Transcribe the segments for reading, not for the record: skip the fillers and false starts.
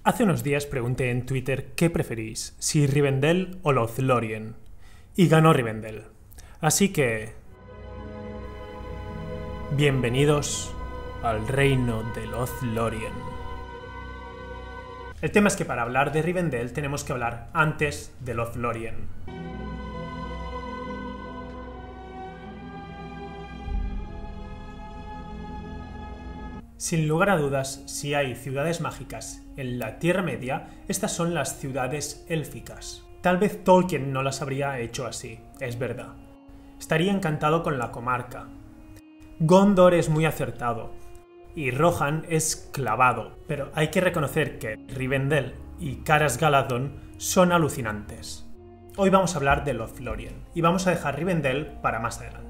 Hace unos días pregunté en Twitter qué preferís, si Rivendell o Lothlórien, y ganó Rivendell. Así que... bienvenidos al reino de Lothlórien. El tema es que para hablar de Rivendell tenemos que hablar antes de Lothlórien. Sin lugar a dudas, si hay ciudades mágicas en la Tierra Media, estas son las ciudades élficas. Tal vez Tolkien no las habría hecho así, es verdad. Estaría encantado con la comarca. Gondor es muy acertado, y Rohan es clavado, pero hay que reconocer que Rivendell y Caras Galadhon son alucinantes. Hoy vamos a hablar de Lothlórien, y vamos a dejar Rivendell para más adelante.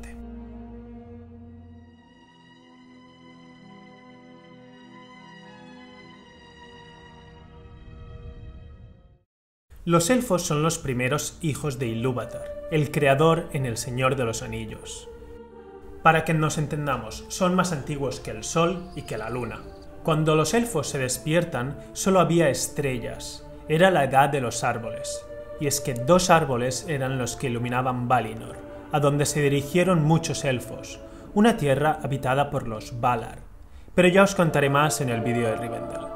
Los elfos son los primeros hijos de Ilúvatar, el creador en El Señor de los Anillos. Para que nos entendamos, son más antiguos que el Sol y que la Luna. Cuando los elfos se despiertan, solo había estrellas. Era la edad de los árboles. Y es que 2 árboles eran los que iluminaban Valinor, a donde se dirigieron muchos elfos, una tierra habitada por los Valar. Pero ya os contaré más en el vídeo de Rivendell.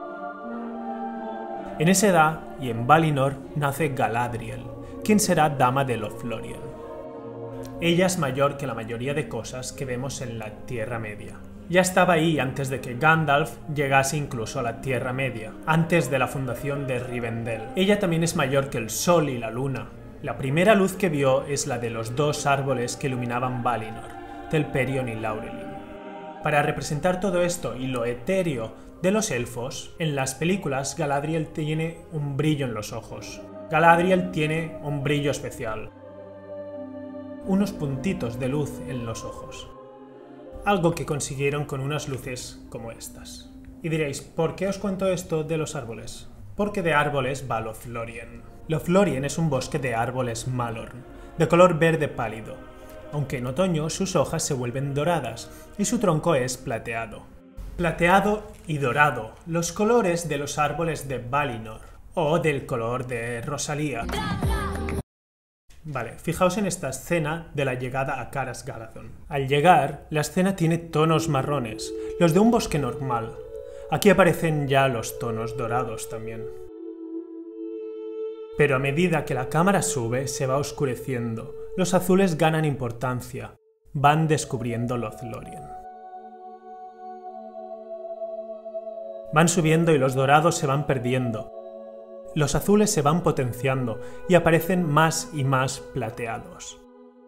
En esa edad, y en Valinor, nace Galadriel, quien será dama de Lothlórien. Ella es mayor que la mayoría de cosas que vemos en la Tierra Media. Ya estaba ahí antes de que Gandalf llegase incluso a la Tierra Media, antes de la fundación de Rivendell. Ella también es mayor que el Sol y la Luna. La primera luz que vio es la de los 2 árboles que iluminaban Valinor, Telperion y Laurelin. Para representar todo esto y lo etéreo de los elfos, en las películas Galadriel tiene un brillo en los ojos. Galadriel tiene un brillo especial. Unos puntitos de luz en los ojos. Algo que consiguieron con unas luces como estas. Y diréis, ¿por qué os cuento esto de los árboles? Porque de árboles va Lothlórien. Lothlórien es un bosque de árboles Malorn, de color verde pálido, aunque en otoño sus hojas se vuelven doradas y su tronco es plateado. Plateado y dorado, los colores de los árboles de Valinor, o del color de Rosalía. Vale, fijaos en esta escena de la llegada a Caras Galadhon. Al llegar, la escena tiene tonos marrones, los de un bosque normal. Aquí aparecen ya los tonos dorados también. Pero a medida que la cámara sube, se va oscureciendo. Los azules ganan importancia. Van descubriendo Lothlórien. Van subiendo y los dorados se van perdiendo. Los azules se van potenciando y aparecen más y más plateados.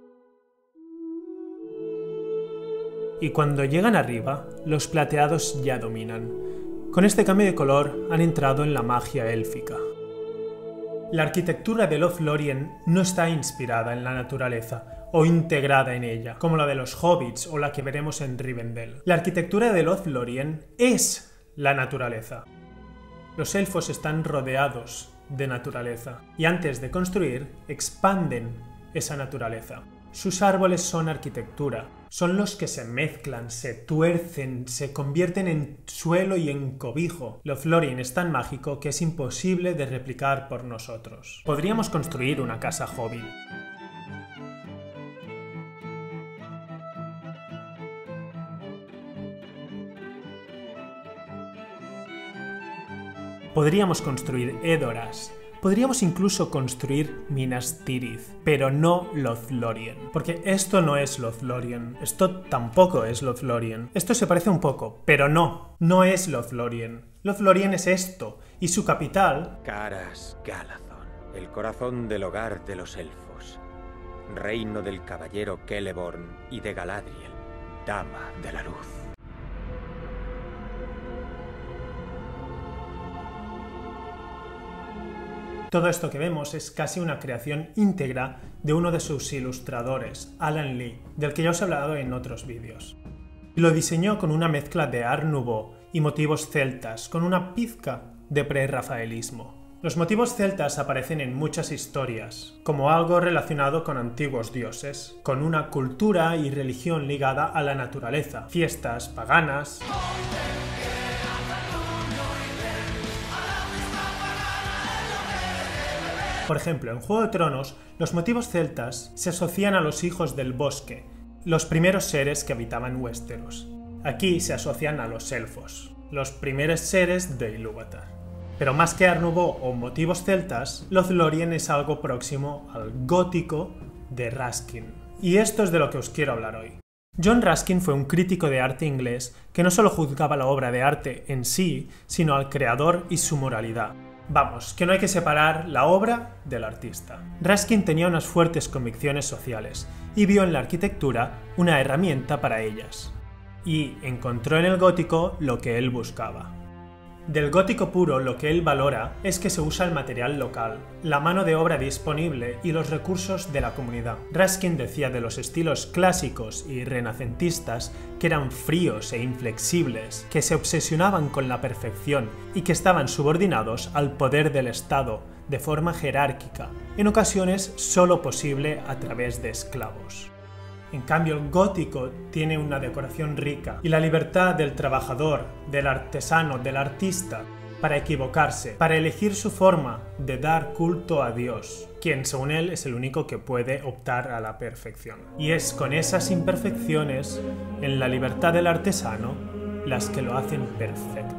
Y cuando llegan arriba, los plateados ya dominan. Con este cambio de color han entrado en la magia élfica. La arquitectura de Lothlórien no está inspirada en la naturaleza o integrada en ella, como la de los hobbits o la que veremos en Rivendell. La arquitectura de Lothlórien es la naturaleza. Los elfos están rodeados de naturaleza y antes de construir expanden esa naturaleza. Sus árboles son arquitectura, son los que se mezclan, se tuercen, se convierten en suelo y en cobijo. Lothlórien es tan mágico que es imposible de replicar por nosotros. Podríamos construir una casa hobbit. Podríamos construir Edoras, podríamos incluso construir Minas Tirith, pero no Lothlórien, porque esto no es Lothlórien, esto tampoco es Lothlórien. Esto se parece un poco, pero no es Lothlórien. Lothlórien es esto, y su capital... Caras Galadhon, el corazón del hogar de los elfos, reino del caballero Celeborn y de Galadriel, dama de la luz. Todo esto que vemos es casi una creación íntegra de uno de sus ilustradores, Alan Lee, del que ya os he hablado en otros vídeos. Lo diseñó con una mezcla de Art Nouveau y motivos celtas, con una pizca de prerrafaelismo. Los motivos celtas aparecen en muchas historias, como algo relacionado con antiguos dioses, con una cultura y religión ligada a la naturaleza, fiestas paganas... Por ejemplo, en Juego de Tronos, los motivos celtas se asocian a los hijos del bosque, los primeros seres que habitaban Westeros. Aquí se asocian a los elfos, los primeros seres de Ilúvatar. Pero más que Art Nouveau o motivos celtas, Lothlórien es algo próximo al gótico de Ruskin. Y esto es de lo que os quiero hablar hoy. John Ruskin fue un crítico de arte inglés que no solo juzgaba la obra de arte en sí, sino al creador y su moralidad. Vamos, que no hay que separar la obra del artista. Ruskin tenía unas fuertes convicciones sociales y vio en la arquitectura una herramienta para ellas. Y encontró en el gótico lo que él buscaba. Del gótico puro lo que él valora es que se usa el material local, la mano de obra disponible y los recursos de la comunidad. Ruskin decía de los estilos clásicos y renacentistas que eran fríos e inflexibles, que se obsesionaban con la perfección y que estaban subordinados al poder del Estado, de forma jerárquica, en ocasiones solo posible a través de esclavos. En cambio, el gótico tiene una decoración rica y la libertad del trabajador, del artesano, del artista, para equivocarse, para elegir su forma de dar culto a Dios, quien según él es el único que puede optar a la perfección. Y es con esas imperfecciones, en la libertad del artesano, las que lo hacen perfecto.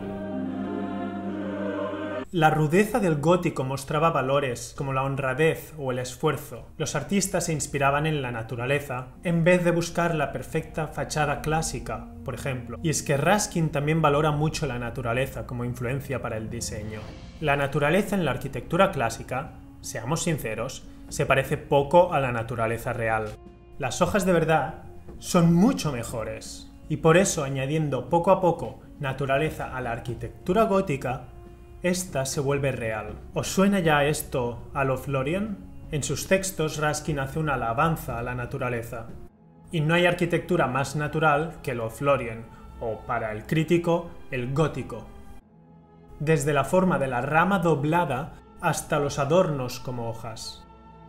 La rudeza del gótico mostraba valores como la honradez o el esfuerzo. Los artistas se inspiraban en la naturaleza en vez de buscar la perfecta fachada clásica, por ejemplo. Y es que Ruskin también valora mucho la naturaleza como influencia para el diseño. La naturaleza en la arquitectura clásica, seamos sinceros, se parece poco a la naturaleza real. Las hojas de verdad son mucho mejores. Y por eso, añadiendo poco a poco naturaleza a la arquitectura gótica, esta se vuelve real. ¿Os suena ya esto a Lothlórien? En sus textos, Ruskin hace una alabanza a la naturaleza. Y no hay arquitectura más natural que Lothlórien, o para el crítico, el gótico. Desde la forma de la rama doblada hasta los adornos como hojas.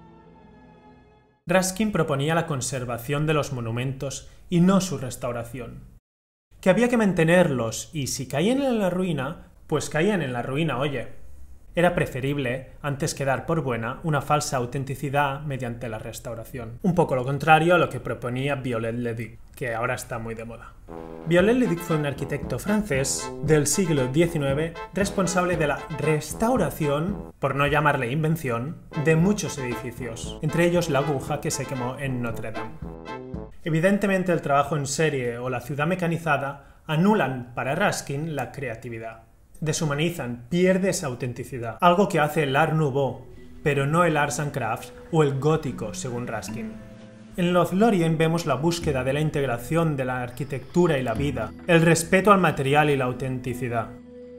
Ruskin proponía la conservación de los monumentos y no su restauración. Que había que mantenerlos y si caían en la ruina, pues caían en la ruina, oye. Era preferible, antes que dar por buena, una falsa autenticidad mediante la restauración. Un poco lo contrario a lo que proponía Viollet-le-Duc, que ahora está muy de moda. Viollet-le-Duc fue un arquitecto francés del siglo XIX responsable de la restauración, por no llamarle invención, de muchos edificios, entre ellos la aguja que se quemó en Notre Dame. Evidentemente el trabajo en serie o la ciudad mecanizada anulan para Ruskin la creatividad. Deshumanizan, pierde esa autenticidad, algo que hace el Art Nouveau, pero no el Arts and Crafts o el gótico, según Ruskin. En Lothlórien vemos la búsqueda de la integración de la arquitectura y la vida, el respeto al material y la autenticidad.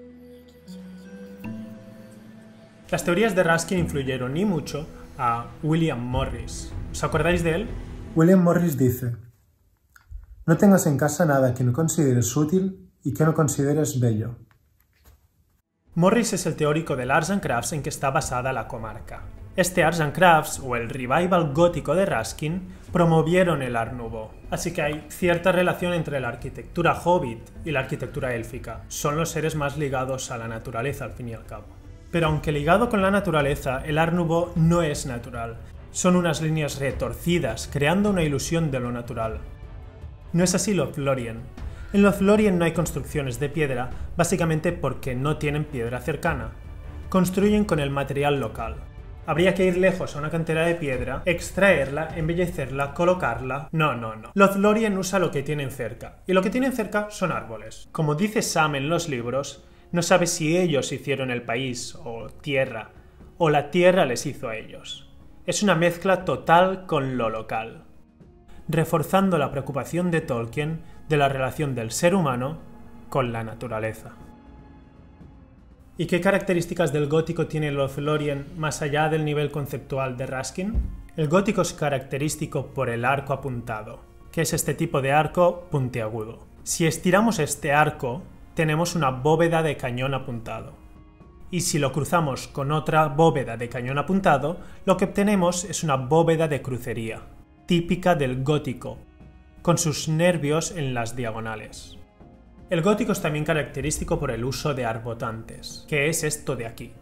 Las teorías de Ruskin influyeron y mucho a William Morris. ¿Os acordáis de él? William Morris dice: no tengas en casa nada que no consideres útil y que no consideres bello. Morris es el teórico del Arts and Crafts en que está basada la comarca. Este Arts and Crafts, o el revival gótico de Ruskin, promovieron el Art Nouveau. Así que hay cierta relación entre la arquitectura hobbit y la arquitectura élfica. Son los seres más ligados a la naturaleza, al fin y al cabo. Pero aunque ligado con la naturaleza, el Art Nouveau no es natural. Son unas líneas retorcidas, creando una ilusión de lo natural. No es así Lothlórien. En Lothlórien no hay construcciones de piedra, básicamente porque no tienen piedra cercana. Construyen con el material local. Habría que ir lejos a una cantera de piedra, extraerla, embellecerla, colocarla... No. Lothlórien usa lo que tienen cerca, y lo que tienen cerca son árboles. Como dice Sam en los libros, no sabe si ellos hicieron el país, o tierra, o la tierra les hizo a ellos. Es una mezcla total con lo local, reforzando la preocupación de Tolkien de la relación del ser humano con la naturaleza. ¿Y qué características del gótico tiene Lothlórien más allá del nivel conceptual de Ruskin? El gótico es característico por el arco apuntado, que es este tipo de arco puntiagudo. Si estiramos este arco, tenemos una bóveda de cañón apuntado. Y si lo cruzamos con otra bóveda de cañón apuntado, lo que obtenemos es una bóveda de crucería, típica del gótico, con sus nervios en las diagonales. El gótico es también característico por el uso de arbotantes. ¿Qué es esto de aquí?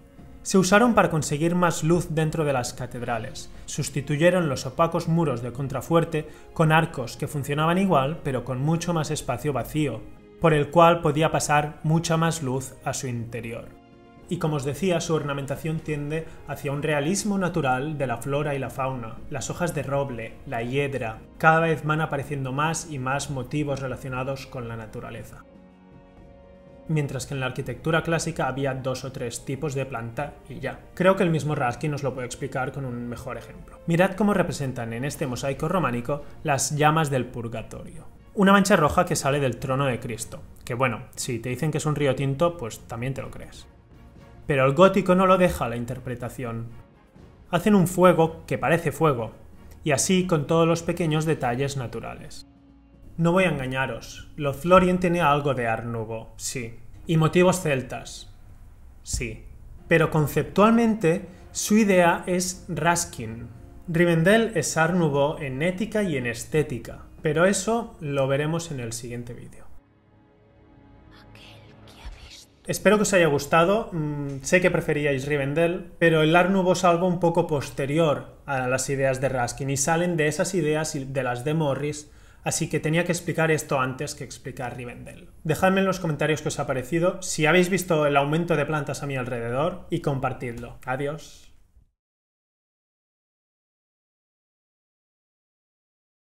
Se usaron para conseguir más luz dentro de las catedrales. Sustituyeron los opacos muros de contrafuerte con arcos que funcionaban igual pero con mucho más espacio vacío, por el cual podía pasar mucha más luz a su interior. Y como os decía, su ornamentación tiende hacia un realismo natural de la flora y la fauna. Las hojas de roble, la hiedra, cada vez van apareciendo más y más motivos relacionados con la naturaleza. Mientras que en la arquitectura clásica había 2 o 3 tipos de planta y ya. Creo que el mismo Ruskin nos lo puede explicar con un mejor ejemplo. Mirad cómo representan en este mosaico románico las llamas del purgatorio. Una mancha roja que sale del trono de Cristo, que bueno, si te dicen que es un río tinto, pues también te lo crees. Pero el gótico no lo deja a la interpretación. Hacen un fuego que parece fuego, y así con todos los pequeños detalles naturales. No voy a engañaros, Lothlórien tiene algo de Art Nouveau, sí. Y motivos celtas, sí. Pero conceptualmente, su idea es Ruskin. Rivendell es Art Nouveau en ética y en estética, pero eso lo veremos en el siguiente vídeo. Espero que os haya gustado, sé que preferíais Rivendell, pero el Art Nouveau es algo un poco posterior a las ideas de Ruskin y salen de esas ideas y de las de Morris, así que tenía que explicar esto antes que explicar Rivendell. Dejadme en los comentarios qué os ha parecido, si habéis visto el aumento de plantas a mi alrededor y compartidlo. Adiós.